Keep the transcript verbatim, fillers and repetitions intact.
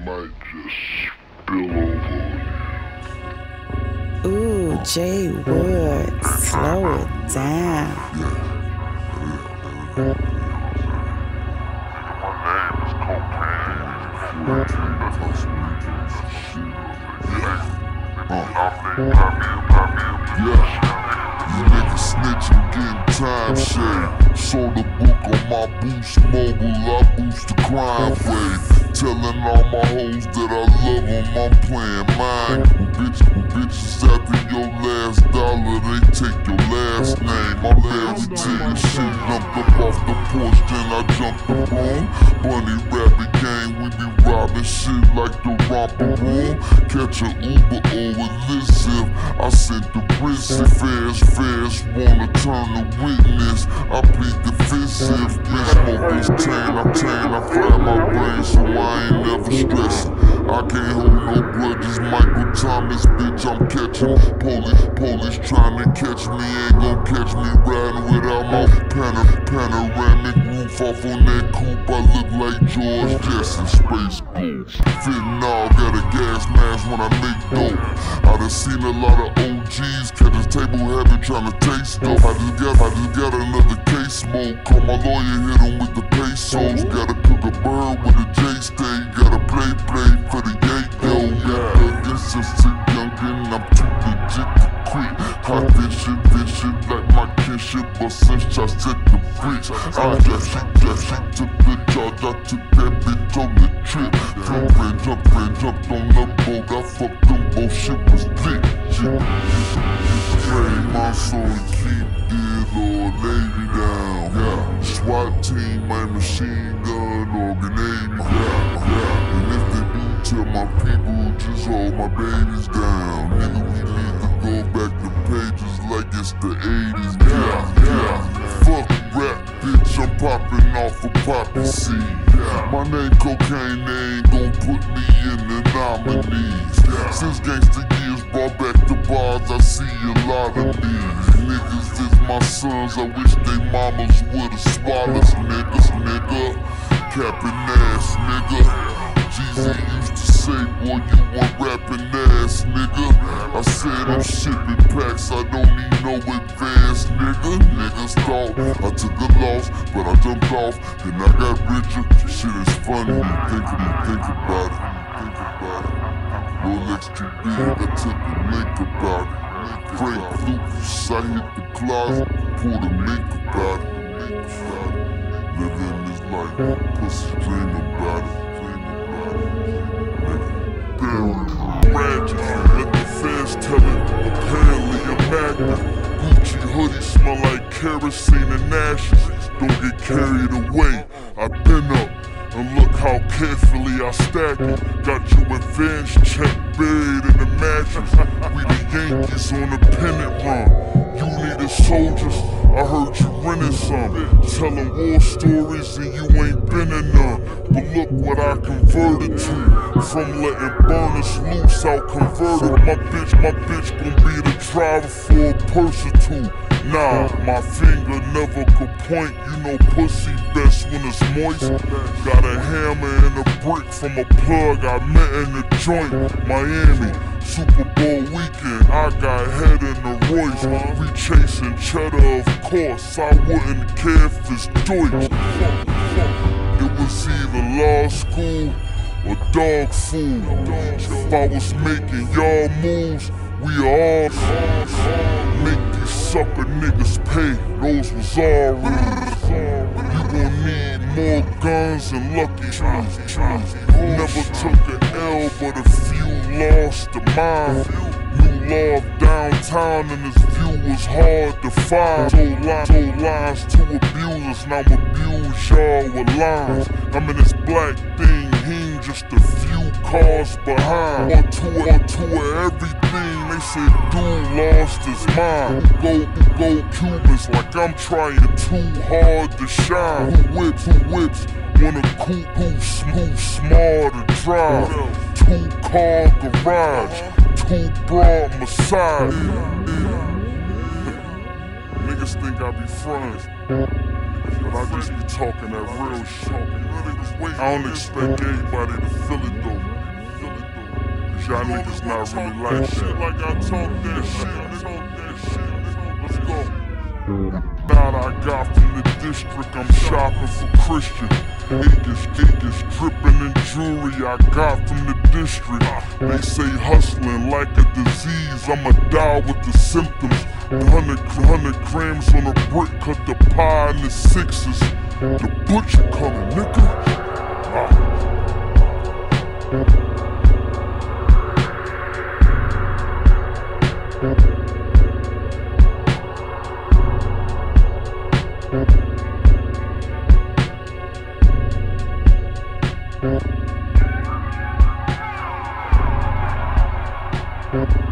might just spill over on you. Ooh, Jay Wood, slow it down. Yeah. Yeah, you niggas snitching, getting time shade. Sold the book on my boost mobile, I boost the crime wave. Telling all my hoes that I love them, I'm playing mine. When, bitch, when bitches after your last dollar, they take your last name. I'm married to this shit, jumped up off the porch, then I jumped the room. Bunny rabbit gang, we be robbing shit like the romper room. Catch a Uber or Elizabeth, I sent the prison. Fast, fast, wanna turn the witness. I plead the fifth if bitch smoke this chain, I'm chain, I fry my brain so I ain't never stressing. I can't hold no grudges, Michael Thomas, bitch, I'm catching. Police, police trying to catch me, ain't gon' catch me riding without my pana panoramic roof off on that coupe. I look like George Jetson, space goose. Fentanyl, got a gas mask when I make dope. I done seen a lot of O Gs catch a table habit trying to taste dope. I just got, I just got another case smoke. Call my lawyer, hit him with the pesos. Gotta cook a bird with a J stay. Gotta play, play for the yayo. Yeah, this just a youngin', I'm too legit to quit. Hot this shit, this shit like my kinship, but since I set the bridge, I just, she just, she took the charge. I took that bitch on the trip. Jumpin', jumpin', jumped on the boat. I fucked them both, shit was lit. Shit, trade my soul, keep dead or lay me down. Yeah, SWAT team, my machine gun or grenade me. Yeah, yeah. And if they do, tell my people just hold my babies down. Nigga, we need to go back to pages like it's the eighties. Yeah, yeah. Fuck rap, bitch, I'm popping off a poppy seed. My name cocaine, they ain't gon' put me in the nominees. Since gangsta years brought back the bars, I see a lot of these. Niggas is my sons, I wish they mamas would've swallowed. Niggas, nigga, capping ass, nigga. Jeezy used to say, boy, you want rapping ass, nigga. I said I'm shipping packs, I don't need no advance, nigga. Niggas thought I took a loss, but I jumped off, then I got richer. Shit is funny, you think of me, think about it, think about it. Rolex too big, I took a link about it. Frank Lucas, I hit the closet, pulled a link about it. Living this life, pussy dream about it. Ratchet, let the fans tell it, apparently I'm active. Gucci hoodie smell like kerosene and ashes. Don't get carried away, I've been up, and look how carefully I stack it. Got you advance check buried in the mattress. We the Yankees on the pennant run. You needed soldiers, I heard you rented some. Telling war stories and you ain't been in none. But look what I converted to. From letting burners loose, out converted. My bitch, my bitch gon' be the driver for a purse or two. Nah, my finger never could point. You know pussy best when it's moist. Got a hammer and a brick from a plug I met in the joint. Miami, Super Bowl weekend, I got head in the Royce. We chasing cheddar, of course, I wouldn't care if it's Deutsch. It was either law school or dog food. If I was making y'all moves, we all make these sucker niggas pay. Those was all rules. You gon' need more guns and lucky shots. Never took an L, but a few lost a mind. New law of downtown and this view was hard to find. Told lines, told lines to abusers, now abuse y'all with lines. I'm in this black thing, he ain't just a few cars behind. On tour, on tour, everything they said dude lost his mind. Who go, who go Cubans like I'm trying too hard to shine. Who whips, who whips, wanna coupe, who's small to drive. Two car garage, two broad massage. Niggas think I be frontin', but I just be talking that real shit. I don't expect everybody to feel it though. y'all niggas not really like shit like I talk that shit. Let's go. That I got from the district, I'm shopping for Christian. Acres, acres, dripping in jewelry I got from the district. They say hustling like a disease, I'ma die with the symptoms. Hundred, hundred grams on a brick, cut the pie in the sixes. The butcher coming, nigga. Ah. Thank you.